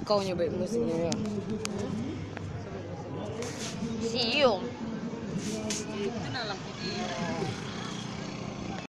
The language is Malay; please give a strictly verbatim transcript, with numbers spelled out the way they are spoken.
kau punya bad mood sebenarnya. Sium. Itu nak lampu dia.